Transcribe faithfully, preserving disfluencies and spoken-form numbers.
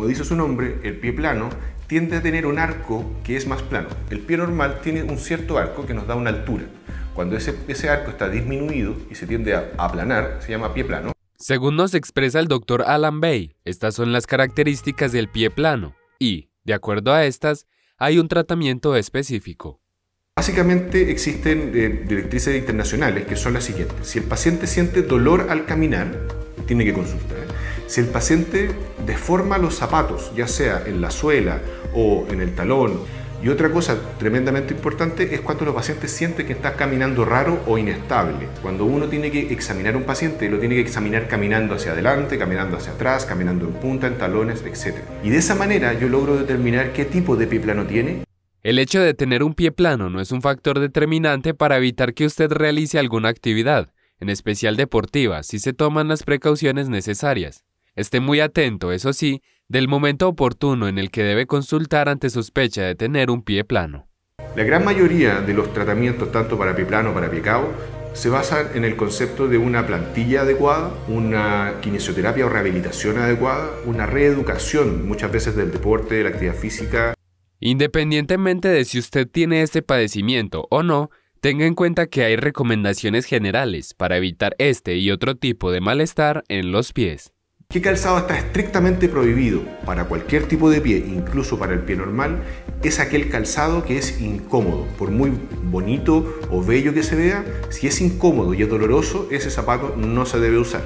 como dice su nombre, el pie plano tiende a tener un arco que es más plano. El pie normal tiene un cierto arco que nos da una altura. Cuando ese, ese arco está disminuido y se tiende a aplanar, se llama pie plano. Según nos expresa el doctor Alan Bay, estas son las características del pie plano y, de acuerdo a estas, hay un tratamiento específico. Básicamente existen eh, directrices internacionales que son las siguientes. Si el paciente siente dolor al caminar, tiene que consultar. Si el paciente deforma los zapatos, ya sea en la suela o en el talón, y otra cosa tremendamente importante es cuando los pacientes sienten que está caminando raro o inestable. Cuando uno tiene que examinar a un paciente, lo tiene que examinar caminando hacia adelante, caminando hacia atrás, caminando en punta, en talones, etcétera. Y de esa manera yo logro determinar qué tipo de pie plano tiene. El hecho de tener un pie plano no es un factor determinante para evitar que usted realice alguna actividad, en especial deportiva, si se toman las precauciones necesarias. Esté muy atento, eso sí, del momento oportuno en el que debe consultar ante sospecha de tener un pie plano. La gran mayoría de los tratamientos, tanto para pie plano como para pie cao, se basan en el concepto de una plantilla adecuada, una kinesioterapia o rehabilitación adecuada, una reeducación muchas veces del deporte, de la actividad física. Independientemente de si usted tiene este padecimiento o no, tenga en cuenta que hay recomendaciones generales para evitar este y otro tipo de malestar en los pies. ¿Qué calzado está estrictamente prohibido para cualquier tipo de pie, incluso para el pie normal? Es aquel calzado que es incómodo. Por muy bonito o bello que se vea, si es incómodo y es doloroso, ese zapato no se debe usar.